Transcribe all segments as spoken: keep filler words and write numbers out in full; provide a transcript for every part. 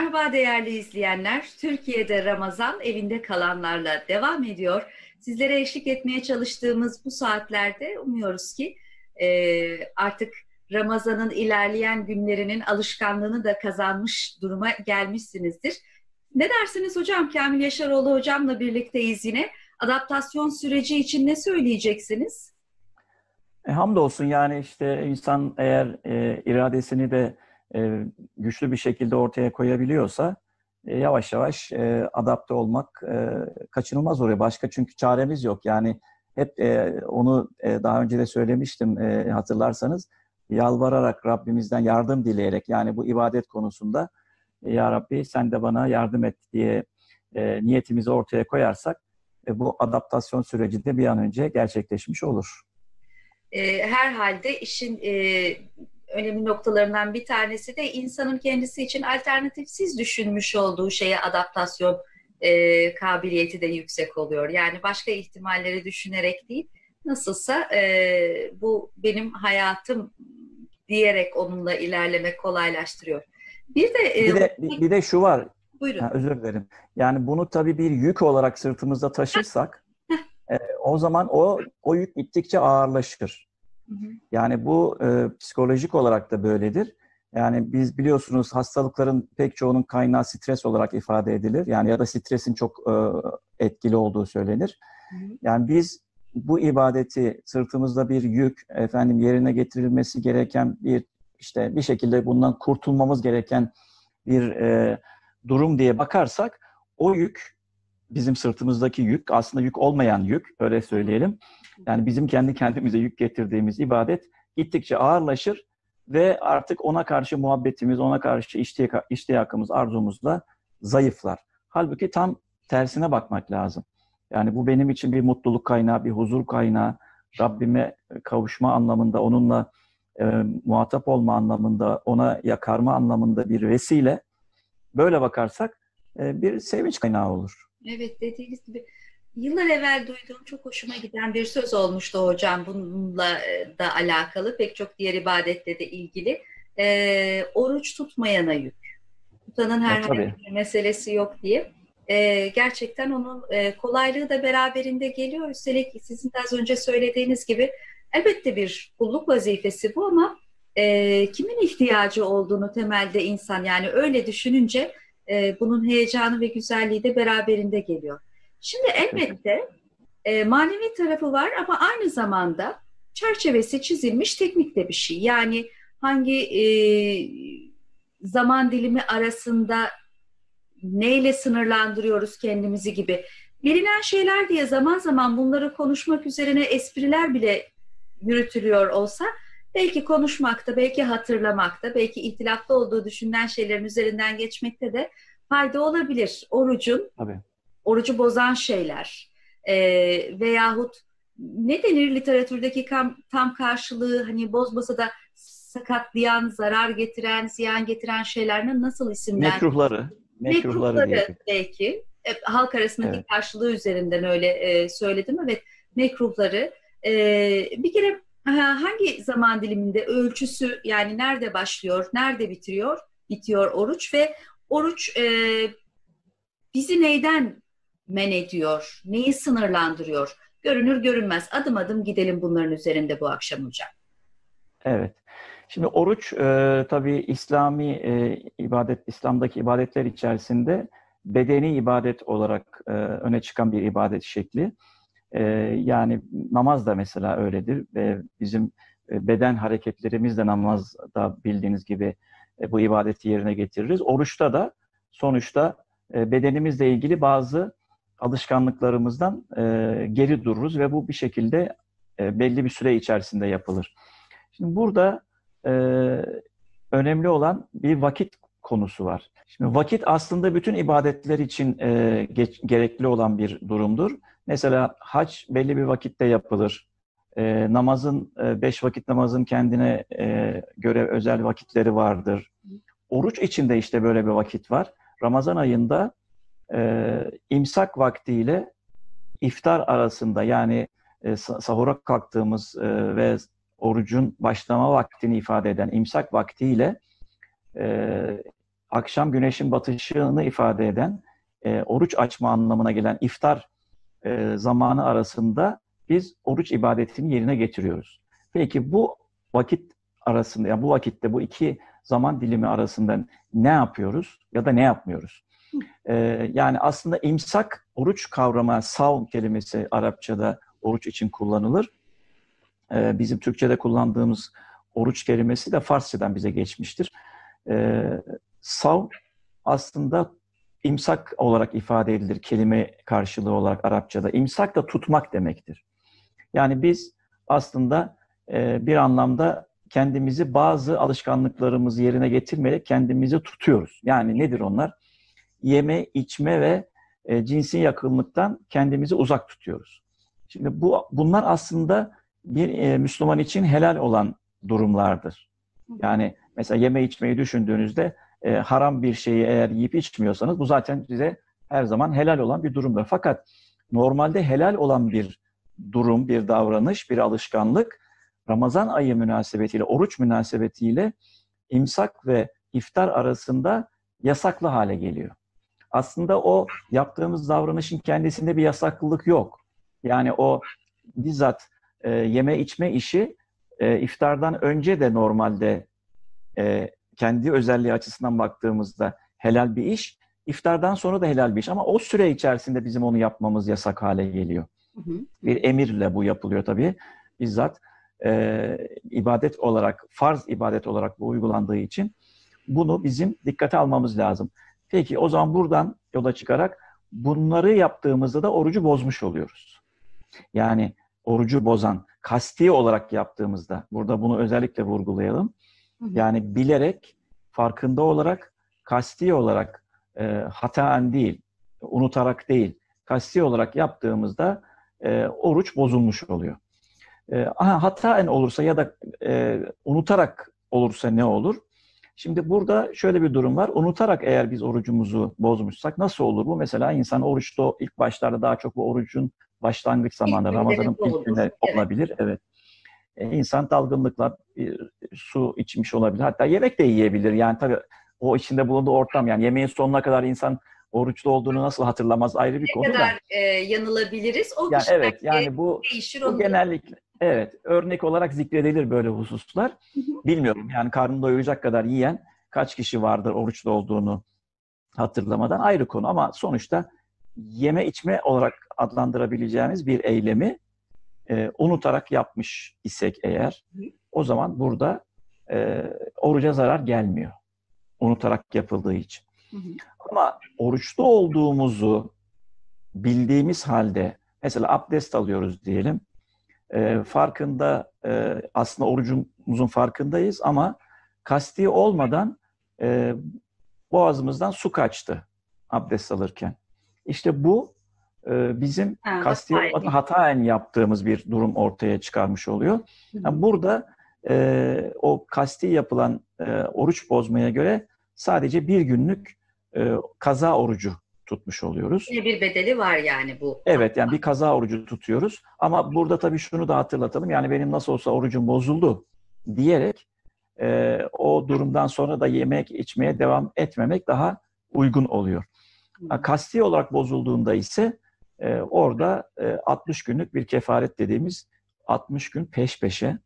Merhaba değerli izleyenler. Türkiye'de Ramazan evinde kalanlarla devam ediyor. Sizlere eşlik etmeye çalıştığımız bu saatlerde umuyoruz ki e, artık Ramazan'ın ilerleyen günlerinin alışkanlığını da kazanmış duruma gelmişsinizdir. Ne dersiniz hocam? Kamil Yaşaroğlu hocamla birlikteyiz yine. Adaptasyon süreci için ne söyleyeceksiniz? E, hamdolsun yani işte insan eğer e, iradesini de e, güçlü bir şekilde ortaya koyabiliyorsa e, yavaş yavaş e, adapte olmak e, kaçınılmaz oluyor. Başka çünkü çaremiz yok. Yani hep e, onu e, daha önce de söylemiştim e, hatırlarsanız yalvararak Rabbimizden yardım dileyerek yani bu ibadet konusunda e, Ya Rabbi sen de bana yardım et diye e, niyetimizi ortaya koyarsak e, bu adaptasyon süreci de bir an önce gerçekleşmiş olur. E, herhalde işin e, önemli noktalarından bir tanesi de insanın kendisi için alternatifsiz düşünmüş olduğu şeye adaptasyon e, kabiliyeti de yüksek oluyor. Yani başka ihtimalleri düşünerek değil, nasılsa e, bu benim hayatım diyerek onunla ilerlemek kolaylaştırıyor. Bir de e, Bir de bir de şu var. buyurun. Ha, özür dilerim. Yani bunu tabii bir yük olarak sırtımızda taşırsak e, o zaman o o yük gittikçe ağırlaşır. Hı hı. Yani bu e, psikolojik olarak da böyledir. Yani biz biliyorsunuz hastalıkların pek çoğunun kaynağı stres olarak ifade edilir. Yani ya da stresin çok e, etkili olduğu söylenir. Hı hı. Yani biz bu ibadeti sırtımızda bir yük, efendim yerine getirilmesi gereken bir işte bir şekilde bundan kurtulmamız gereken bir e, durum diye bakarsak o yük bizim sırtımızdaki yük aslında yük olmayan yük öyle söyleyelim. Yani bizim kendi kendimize yük getirdiğimiz ibadet gittikçe ağırlaşır ve artık ona karşı muhabbetimiz, ona karşı iştiyakımız, arzumuz da zayıflar. Halbuki tam tersine bakmak lazım. Yani bu benim için bir mutluluk kaynağı, bir huzur kaynağı, Rabbime kavuşma anlamında, onunla e, muhatap olma anlamında, ona yakarma anlamında bir vesile. Böyle bakarsak e, bir sevinç kaynağı olur. Evet, dediğiniz gibi yıllar evvel duyduğum çok hoşuma giden bir söz olmuştu hocam, bununla e, da alakalı pek çok diğer ibadetle de ilgili. Ee, oruç tutmayana yük, tutanın E, herhangi tabii. bir meselesi yok diye. Ee, gerçekten onun e, kolaylığı da beraberinde geliyor. Üstelik sizin de az önce söylediğiniz gibi elbette bir kulluk vazifesi bu, ama e, kimin ihtiyacı olduğunu temelde insan, yani öyle düşününce e, bunun heyecanı ve güzelliği de beraberinde geliyor. Şimdi Peki. elbette e, manevi tarafı var, ama aynı zamanda çerçevesi çizilmiş teknik de bir şey. Yani hangi e, zaman dilimi arasında neyle sınırlandırıyoruz kendimizi gibi. Bilinen şeyler diye zaman zaman bunları konuşmak üzerine espriler bile yürütülüyor olsa, belki konuşmakta, belki hatırlamakta, belki ihtilaflı olduğu düşünülen şeylerin üzerinden geçmekte de fayda olabilir. Orucun, Tabii. orucu bozan şeyler e, veyahut ne denir literatürdeki kam, tam karşılığı, hani bozmasa da sakatlayan, zarar getiren, ziyan getiren şeylerine nasıl isimler? Mekruhları, mekruhları Mekruhları diyelim. belki. E, halk arasındaki Evet. karşılığı üzerinden öyle e, söyledim. Evet, mekruhları. E, bir kere ha, hangi zaman diliminde ölçüsü, yani nerede başlıyor, nerede bitiriyor, bitiyor oruç ve oruç e, bizi neyden men ediyor, neyi sınırlandırıyor? Görünür görünmez. Adım adım gidelim bunların üzerinde bu akşam hocam. Evet. Şimdi oruç e, tabii İslami e, ibadet, İslam'daki ibadetler içerisinde bedeni ibadet olarak e, öne çıkan bir ibadet şekli. E, yani namaz da mesela öyledir. E, bizim e, beden hareketlerimiz de namazda bildiğiniz gibi e, bu ibadeti yerine getiririz. Oruçta da sonuçta e, bedenimizle ilgili bazı alışkanlıklarımızdan e, geri dururuz ve bu bir şekilde e, belli bir süre içerisinde yapılır. Şimdi burada e, önemli olan bir vakit konusu var. Şimdi vakit aslında bütün ibadetler için e, geç, gerekli olan bir durumdur. Mesela hac belli bir vakitte yapılır. E, namazın, e, beş vakit namazın kendine e, göre özel vakitleri vardır. Oruç için de işte böyle bir vakit var. Ramazan ayında e, imsak vaktiyle iftar arasında yani e, sahura kalktığımız e, ve orucun başlama vaktini ifade eden imsak vaktiyle e, akşam güneşin batışını ifade eden, e, oruç açma anlamına gelen iftar e, zamanı arasında biz oruç ibadetini yerine getiriyoruz. Peki bu vakit arasında, yani bu vakitte bu iki zaman dilimi arasında ne yapıyoruz ya da ne yapmıyoruz? E, yani aslında imsak, oruç kavramı, savm kelimesi Arapçada oruç için kullanılır. E, bizim Türkçe'de kullandığımız oruç kelimesi de Farsçadan bize geçmiştir. E, savm aslında imsak olarak ifade edilir kelime karşılığı olarak Arapçada. İmsak da tutmak demektir. Yani biz aslında e, bir anlamda kendimizi, bazı alışkanlıklarımızı yerine getirmeyerek kendimizi tutuyoruz. Yani nedir onlar? Yeme, içme ve e, cinsi yakınlıktan kendimizi uzak tutuyoruz. Şimdi bu bunlar aslında bir e, Müslüman için helal olan durumlardır. Yani mesela yeme içmeyi düşündüğünüzde e, haram bir şeyi eğer yiyip içmiyorsanız bu zaten size her zaman helal olan bir durumdur. Fakat normalde helal olan bir durum, bir davranış, bir alışkanlık Ramazan ayı münasebetiyle, oruç münasebetiyle imsak ve iftar arasında yasaklı hale geliyor. Aslında o yaptığımız davranışın kendisinde bir yasaklılık yok. Yani o bizzat e, yeme içme işi e, iftardan önce de normalde e, kendi özelliği açısından baktığımızda helal bir iş, iftardan sonra da helal bir iş. Ama o süre içerisinde bizim onu yapmamız yasak hale geliyor. Hı hı. Bir emirle bu yapılıyor tabii. Bizzat e, ibadet olarak, farz ibadet olarak bu uygulandığı için bunu bizim dikkate almamız lazım. Peki o zaman buradan yola çıkarak bunları yaptığımızda da orucu bozmuş oluyoruz. Yani orucu bozan, kasti olarak yaptığımızda, burada bunu özellikle vurgulayalım. Hı hı. Yani bilerek, farkında olarak, kasti olarak, e, hataen değil, unutarak değil, kasti olarak yaptığımızda e, oruç bozulmuş oluyor. E, aha, hataen olursa ya da e, unutarak olursa ne olur? Şimdi burada şöyle bir durum var. Unutarak eğer biz orucumuzu bozmuşsak nasıl olur bu? Mesela insan oruçta ilk başlarda daha çok bu orucun başlangıç zamanı, Ramazan'ın ilk günleri olabilir. Evet. E, insan dalgınlıkla e, su içmiş olabilir. Hatta yemek de yiyebilir. Yani tabii o içinde bulunduğu ortam, yani yemeğin sonuna kadar insan oruçlu olduğunu nasıl hatırlamaz ayrı bir ne konu da. Ne kadar e, yanılabiliriz? O yani evet, yani bu, değişir. bu genellikle evet örnek olarak zikredilir böyle hususlar. Hı hı. Bilmiyorum yani karnını doyuracak kadar yiyen kaç kişi vardır oruçlu olduğunu hatırlamadan, ayrı konu, ama sonuçta yeme içme olarak adlandırabileceğimiz bir eylemi e, unutarak yapmış isek eğer, o zaman burada e, oruca zarar gelmiyor. Unutarak yapıldığı için. Hı hı. Ama oruçlu olduğumuzu bildiğimiz halde, mesela abdest alıyoruz diyelim, e, farkında e, aslında orucumuzun farkındayız ama kasti olmadan e, boğazımızdan su kaçtı abdest alırken. İşte bu e, bizim ha, kasti olmadan hataen yaptığımız bir durum ortaya çıkarmış oluyor. Yani burada e, o kasti yapılan e, oruç bozmaya göre sadece bir günlük e, kaza orucu tutmuş oluyoruz. Yine bir bedeli var yani bu. Evet, yani bir kaza orucu tutuyoruz. Ama burada tabii şunu da hatırlatalım. Yani benim nasıl olsa orucum bozuldu diyerek e, o durumdan sonra da yemek içmeye devam etmemek daha uygun oluyor. Hmm. Kasti olarak bozulduğunda ise e, orada e, altmış günlük bir kefaret dediğimiz altmış gün peş peşe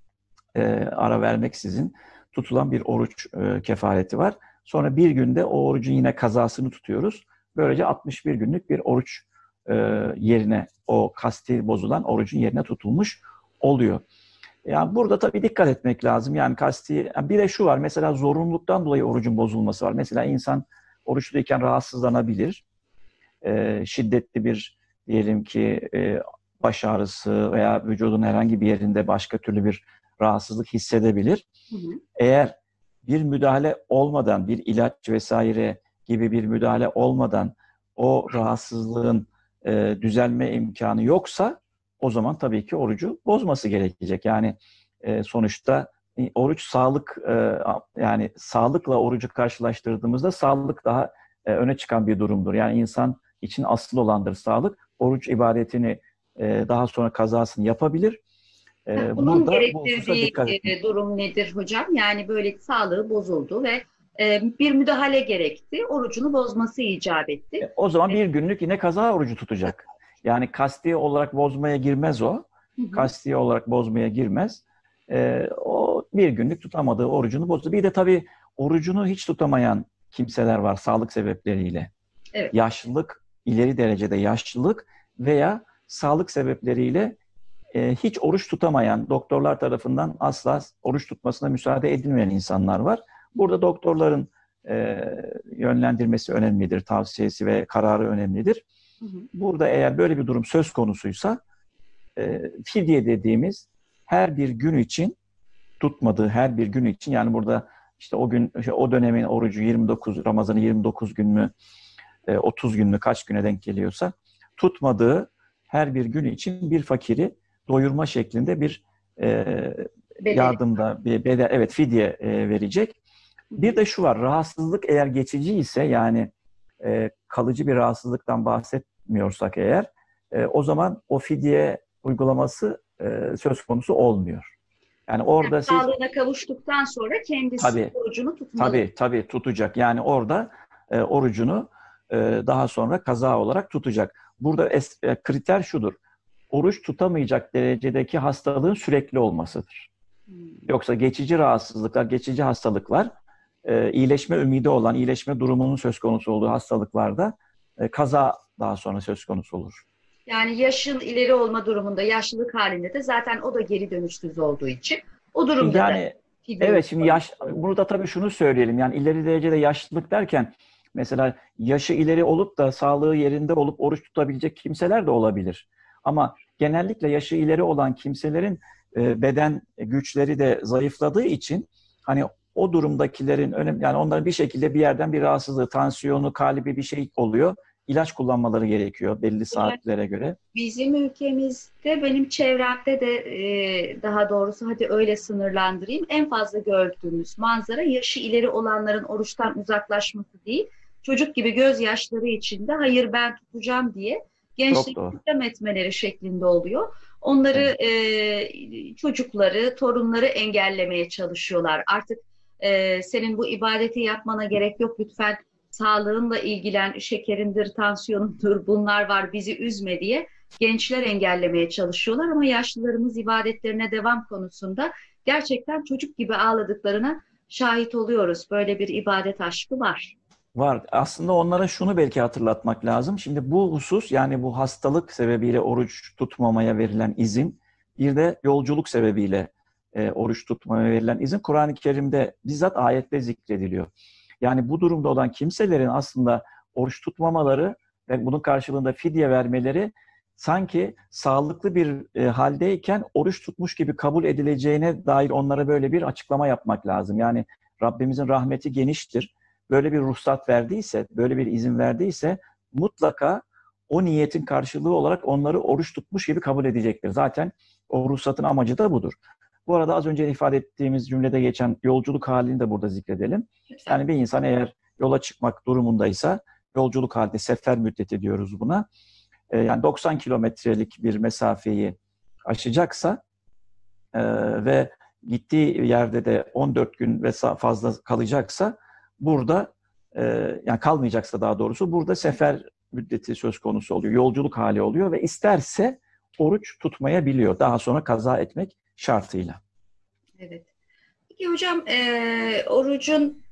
e, ara vermeksizin tutulan bir oruç e, kefareti var. Sonra bir günde o orucun yine kazasını tutuyoruz. Böylece altmış bir günlük bir oruç e, yerine, o kasti bozulan orucun yerine tutulmuş oluyor. Yani burada tabii dikkat etmek lazım. Yani kasti, bir de şu var, mesela zorunluluktan dolayı orucun bozulması var. Mesela insan oruçluyken rahatsızlanabilir. E, şiddetli bir, diyelim ki e, baş ağrısı veya vücudun herhangi bir yerinde başka türlü bir rahatsızlık hissedebilir. Hı hı. Eğer bir müdahale olmadan, bir ilaç vesaire gibi bir müdahale olmadan o rahatsızlığın e, düzelme imkanı yoksa, o zaman tabii ki orucu bozması gerekecek. Yani e, sonuçta e, oruç sağlık, e, yani sağlıkla orucu karşılaştırdığımızda sağlık daha e, öne çıkan bir durumdur. Yani insan için asıl olandır sağlık. Oruç ibadetini e, daha sonra kazasını yapabilir. E, Bunun burada gerektirdiği bu durum nedir hocam? Yani böyle sağlığı bozuldu ve e, bir müdahale gerekti. Orucunu bozması icap etti. E, o zaman bir günlük yine kaza orucu tutacak. Yani kasti olarak bozmaya girmez o. Hı hı. Kasti olarak bozmaya girmez. E, o bir günlük tutamadığı orucunu bozdu. Bir de tabii orucunu hiç tutamayan kimseler var sağlık sebepleriyle. Evet. Yaşlılık, ileri derecede yaşlılık veya sağlık sebepleriyle e, hiç oruç tutamayan, doktorlar tarafından asla oruç tutmasına müsaade edilmeyen insanlar var. Burada doktorların e, yönlendirmesi önemlidir, tavsiyesi ve kararı önemlidir. Hı hı. Burada eğer böyle bir durum söz konusuysa e, fidye dediğimiz her bir gün için tutmadığı her bir gün için, yani burada işte o gün o dönemin orucu yirmi dokuz, Ramazan'ı yirmi dokuz gün mü otuz gün mü kaç güne denk geliyorsa tutmadığı her bir gün için bir fakiri doyurma şeklinde bir e, Bedeli. yardımda bir bedel, evet fidye e, verecek. Bir de şu var, rahatsızlık eğer geçici ise, yani e, kalıcı bir rahatsızlıktan bahsetmiyorsak eğer, e, o zaman o fidye uygulaması e, söz konusu olmuyor. Yani Yani orada siz sağlığına kavuştuktan sonra kendisi tabii orucunu tutmalı. tabii tabii tutacak. Yani orada e, orucunu e, daha sonra kaza olarak tutacak. Burada es, e, kriter şudur. Oruç tutamayacak derecedeki hastalığın sürekli olmasıdır. Hmm. Yoksa geçici rahatsızlıklar, geçici hastalıklar, e, iyileşme ümidi olan, iyileşme durumunun söz konusu olduğu hastalıklarda e, kaza daha sonra söz konusu olur. Yani yaşın ileri olma durumunda, yaşlılık halinde de zaten o da geri dönüşsüz olduğu için o durumda da Yani fidye evet, şimdi uygulamış yaş, oluyor. burada tabii şunu söyleyelim, yani ileri derecede yaşlılık derken mesela yaşı ileri olup da sağlığı yerinde olup oruç tutabilecek kimseler de olabilir. Ama genellikle yaşı ileri olan kimselerin e, beden güçleri de zayıfladığı için hani o durumdakilerin önemli, yani onların bir şekilde bir yerden bir rahatsızlığı, tansiyonu, kalbi bir şey oluyor. İlaç kullanmaları gerekiyor belli saatlere göre. Bizim ülkemizde, benim çevremde de e, daha doğrusu hadi öyle sınırlandırayım, en fazla gördüğümüz manzara yaşı ileri olanların oruçtan uzaklaşması değil, çocuk gibi gözyaşları içinde hayır ben tutacağım diye Çok gençlik doğru. sitem etmeleri şeklinde oluyor. Onları, Evet. e, çocukları, torunları engellemeye çalışıyorlar. Artık e, senin bu ibadeti yapmana gerek yok, lütfen sağlığınla ilgilen, şekerindir, tansiyonundur, bunlar var, bizi üzme diye gençler engellemeye çalışıyorlar ama yaşlılarımız ibadetlerine devam konusunda gerçekten çocuk gibi ağladıklarına şahit oluyoruz. Böyle bir ibadet aşkı var. Var. Aslında onlara şunu belki hatırlatmak lazım. Şimdi bu husus, yani bu hastalık sebebiyle oruç tutmamaya verilen izin, bir de yolculuk sebebiyle e, oruç tutmaya verilen izin Kur'an-ı Kerim'de bizzat ayette zikrediliyor. Yani bu durumda olan kimselerin aslında oruç tutmamaları ve bunun karşılığında fidye vermeleri sanki sağlıklı bir e, haldeyken oruç tutmuş gibi kabul edileceğine dair onlara böyle bir açıklama yapmak lazım. Yani Rabbimizin rahmeti geniştir. Böyle bir ruhsat verdiyse, böyle bir izin verdiyse mutlaka o niyetin karşılığı olarak onları oruç tutmuş gibi kabul edecektir. Zaten o ruhsatın amacı da budur. Bu arada az önce ifade ettiğimiz cümlede geçen yolculuk halini de burada zikredelim. Lütfen. Yani bir insan eğer yola çıkmak durumundaysa, yolculuk halinde, sefer müddeti diyoruz buna. Yani doksan kilometrelik bir mesafeyi aşacaksa ve gittiği yerde de on dört gün ve fazla kalacaksa, burada e, yani kalmayacaksa daha doğrusu, burada sefer müddeti söz konusu oluyor. Yolculuk hali oluyor ve isterse oruç tutmayabiliyor. Daha sonra kaza etmek şartıyla. Evet. Peki hocam, e, orucun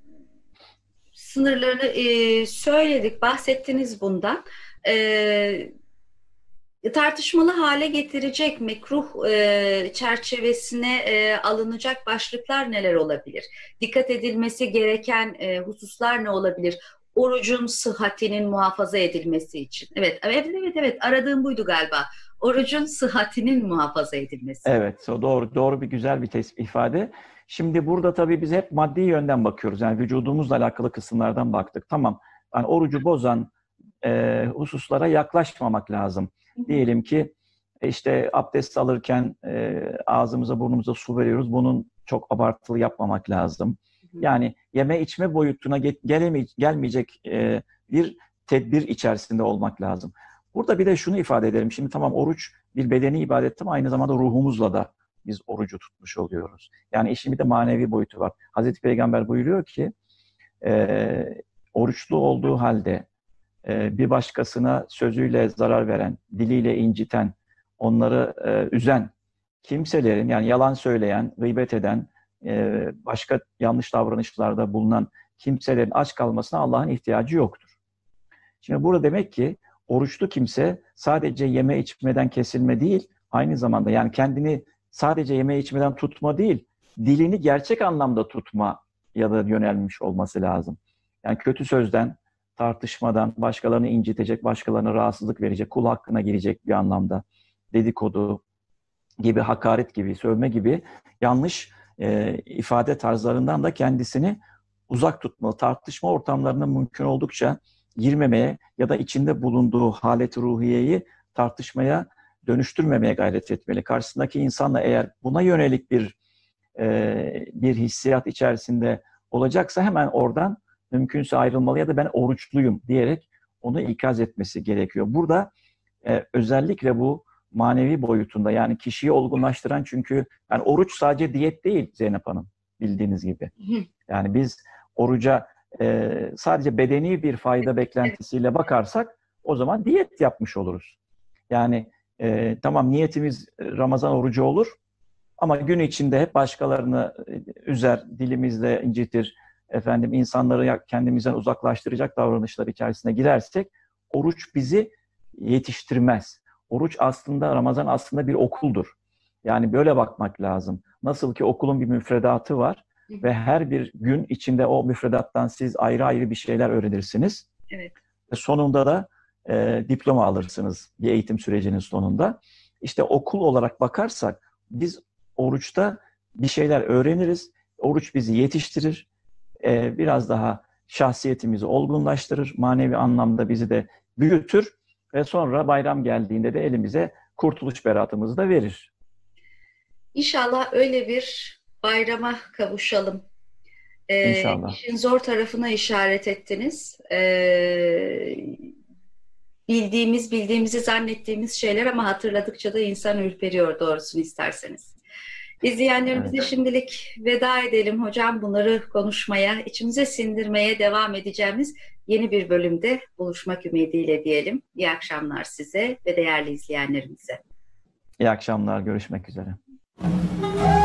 sınırlarını e, söyledik, bahsettiniz bundan. E, tartışmalı hale getirecek mekruh e, çerçevesine e, alınacak başlıklar neler olabilir? Dikkat edilmesi gereken e, hususlar ne olabilir? Orucun sıhhatinin muhafaza edilmesi için. Evet, evet, evet, evet. Aradığım buydu galiba. Orucun sıhhatinin muhafaza edilmesi. Evet, doğru, doğru bir güzel bir tespit ifade. Şimdi burada tabii biz hep maddi yönden bakıyoruz. Yani vücudumuzla alakalı kısımlardan baktık. Tamam, yani orucu bozan e, hususlara yaklaşmamak lazım. Diyelim ki işte abdest alırken e, ağzımıza burnumuza su veriyoruz. Bunun çok abartılı yapmamak lazım. Yani yeme içme boyutuna geleme, gelmeyecek e, bir tedbir içerisinde olmak lazım. Burada bir de şunu ifade edelim. Şimdi tamam, oruç bir bedeni ibadet ama aynı zamanda ruhumuzla da biz orucu tutmuş oluyoruz. Yani işin bir de manevi boyutu var. Hazreti Peygamber buyuruyor ki e, oruçlu olduğu halde e, bir başkasına sözüyle zarar veren, diliyle inciten, onları e, üzen kimselerin, yani yalan söyleyen, gıybet eden, e, başka yanlış davranışlarda bulunan kimselerin aç kalmasına Allah'ın ihtiyacı yoktur. Şimdi burada demek ki oruçlu kimse sadece yeme içmeden kesilme değil, aynı zamanda yani kendini sadece yeme içmeden tutma değil, dilini gerçek anlamda tutma ya da yönelmiş olması lazım. Yani kötü sözden, tartışmadan, başkalarını incitecek, başkalarına rahatsızlık verecek, kul hakkına girecek bir anlamda, dedikodu gibi, hakaret gibi, sövme gibi yanlış e, ifade tarzlarından da kendisini uzak tutmalı. Tartışma ortamlarına mümkün oldukça girmemeye ya da içinde bulunduğu halet-i ruhiyeyi tartışmaya dönüştürmemeye gayret etmeli. Karşısındaki insanla eğer buna yönelik bir e, bir hissiyat içerisinde olacaksa hemen oradan mümkünse ayrılmalı ya da ben oruçluyum diyerek onu ikaz etmesi gerekiyor. Burada e, özellikle bu manevi boyutunda, yani kişiyi olgunlaştıran, çünkü yani oruç sadece diyet değil Zeynep Hanım, bildiğiniz gibi. Yani biz oruca e, sadece bedeni bir fayda beklentisiyle bakarsak o zaman diyet yapmış oluruz. Yani e, tamam, niyetimiz Ramazan orucu olur ama gün içinde hep başkalarını üzer, dilimizle incitir, efendim insanları kendimizden uzaklaştıracak davranışlar içerisine girersek oruç bizi yetiştirmez. Oruç aslında, Ramazan aslında bir okuldur. Yani böyle bakmak lazım. Nasıl ki okulun bir müfredatı var ve her bir gün içinde o müfredattan siz ayrı ayrı bir şeyler öğrenirsiniz. Evet. Ve sonunda da e, diploma alırsınız bir eğitim sürecinin sonunda. İşte okul olarak bakarsak biz oruçta bir şeyler öğreniriz. Oruç bizi yetiştirir. E, biraz daha şahsiyetimizi olgunlaştırır. Manevi anlamda bizi de büyütür. Ve sonra bayram geldiğinde de elimize kurtuluş beratımızı da verir. İnşallah öyle bir bayrama kavuşalım. Ee, İnşallah. işin zor tarafına işaret ettiniz. Ee, bildiğimiz, bildiğimizi zannettiğimiz şeyler ama hatırladıkça da insan ürperiyor doğrusunu isterseniz. İzleyenlerimize Evet. şimdilik veda edelim hocam. Bunları konuşmaya, içimize sindirmeye devam edeceğimiz yeni bir bölümde buluşmak ümidiyle diyelim. İyi akşamlar size ve değerli izleyenlerimize. İyi akşamlar, görüşmek üzere.